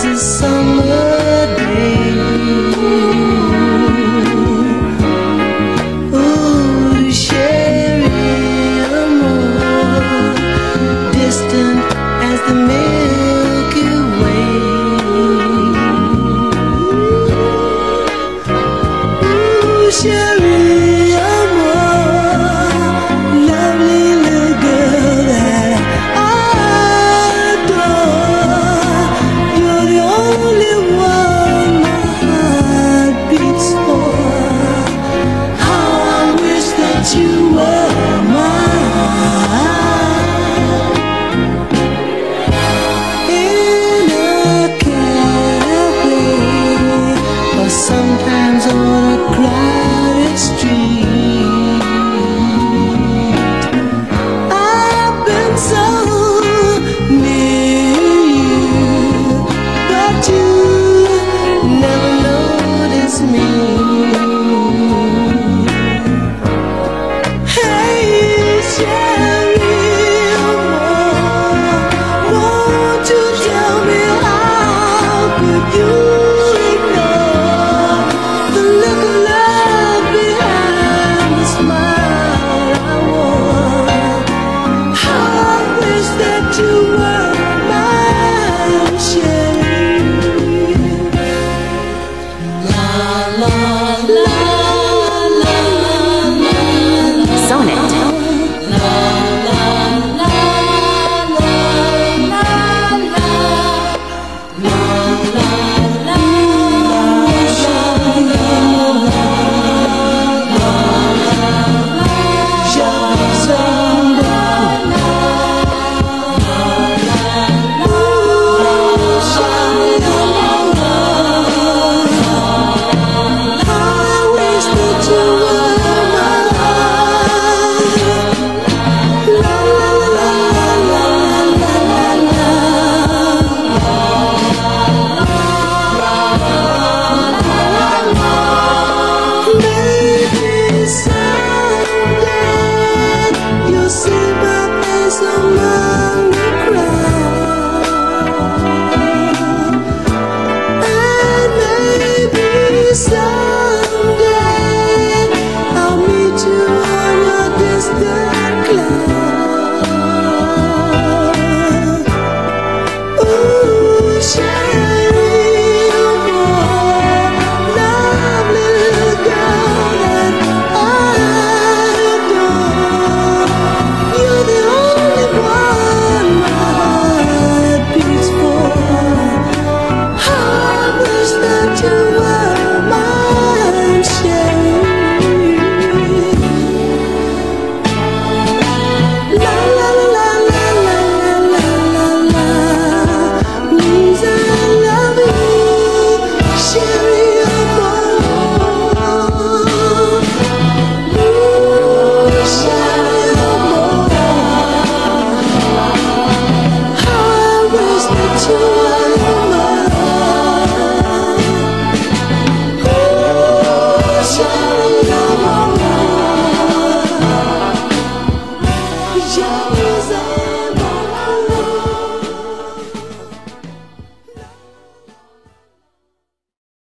was a summer day. Ooh, Sherry, amor, distant as the Milky Way. Ooh, Sherry, amor, lovely little girl that I adore. You're the only one my heart beats for. How I wish that you were mine. In a cafe, or sometimes on a crowded street, I've been so near you, but you never noticed me. Hey, Sherry, amor, won't you tell me how could you ignore the look of love behind the smile I wore? How I wish that you were mine, Sherry. La la la la la. Sonnet. Maybe someday you'll see my face among the crowd, and maybe someday I'll meet you on a distant cloud. Ooh,